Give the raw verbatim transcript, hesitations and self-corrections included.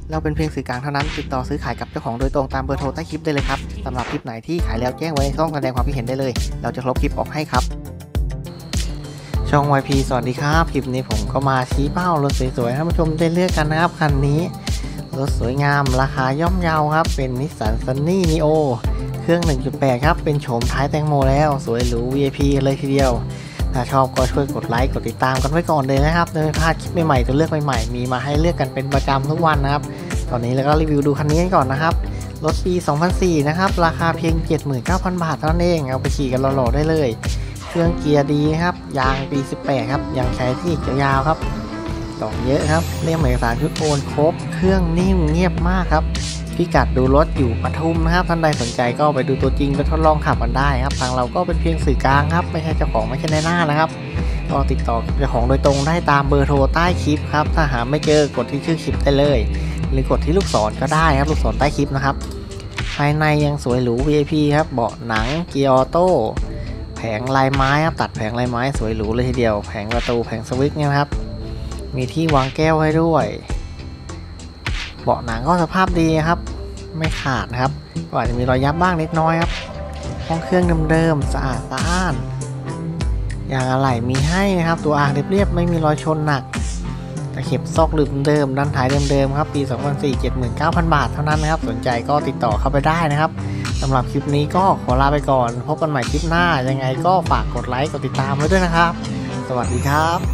เราเป็นเพียงสื่อกลางเท่านั้นติดต่อซื้อขายกับเจ้าของโดยตรงตามเบอร์โทรใต้คลิปได้เลยครับสำหรับคลิปไหนที่ขายแล้วแจ้งไว้ในช่องแสดงความคิดเห็นได้เลยเราจะลบคลิปออกให้ครับช่อง วาย พี สวัสดีครับคลิปนี้ผมก็มาชี้เป้ารถสวยๆให้ผู้ชมได้เลือกกันนะครับคันนี้รถสวยงามราคาย่อมเยาครับเป็น Nissan Sunny Neo เครื่อง หนึ่งจุดแปด ครับเป็นโฉมท้ายแตงโมแล้วสวยหรู วี ไอ พี เลยทีเดียวถ้าชอบก็ช่วยกดไลค์กดติดตามกันไว้ก่อนเลยนะครับจะไม่พลาดคลิปใหม่ๆตัวเลือกใหม่ๆมีมาให้เลือกกันเป็นประจำทุกวันนะครับตอนนี้เราก็รีวิวดูคันนี้กันก่อนนะครับรถปี สองพันสี่ นะครับราคาเพียง เจ็ดหมื่นเก้าพัน บาทเท่านั้นเองเอาไปขี่กันหล่อๆได้เลยเครื่องเกียร์ดีครับยางปี สิบแปด ครับยังใช้ที่ยาวๆครับดอกเยอะครับเล่มเอกสารชุดโอนครบเครื่องนิ่มเงียบมากครับพิกัดดูรถอยู่ปทุมนะครับท่านใดสนใจก็ไปดูตัวจริงไปทดลองขับกันได้ครับทางเราก็เป็นเพียงสื่อกลางครับไม่ใช่เจ้าของไม่ใช่ในหน้านะครับก็ติดต่อเจ้าของโดยตรงได้ตามเบอร์โทรใต้คลิปครับถ้าหาไม่เจอกดที่ชื่อคลิปได้เลยหรือกดที่ลูกศรก็ได้ครับลูกศรใต้คลิปนะครับภายในยังสวยหรู วี ไอ พี ครับเบาะหนังเกียร์ออโต้แผงลายไม้ครับตัดแผงลายไม้สวยหรูเลยทีเดียวแผงประตูแผงสวิตช์เนี่ยครับมีที่วางแก้วให้ด้วยเบาะหนังก็สภาพดีครับไม่ขาดนะครับก็อาจจะมีรอยยับบ้างเล็กน้อยครับห้องเครื่องเดิมๆสะอาดสะอ้านยางอะไหล่มีให้นะครับตัวอ่างเรียบๆไม่มีรอยชนหนักตะเข็บซอกหลืบเดิมด้านท้ายเดิมๆครับปี สองพันสี่ เจ็ดหมื่นเก้าพัน บาทเท่านั้นนะครับสนใจก็ติดต่อเข้าไปได้นะครับสำหรับคลิปนี้ก็ขอลาไปก่อนพบกันใหม่คลิปหน้ายังไงก็ฝากกดไลค์กดติดตามไว้ด้วยนะครับสวัสดีครับ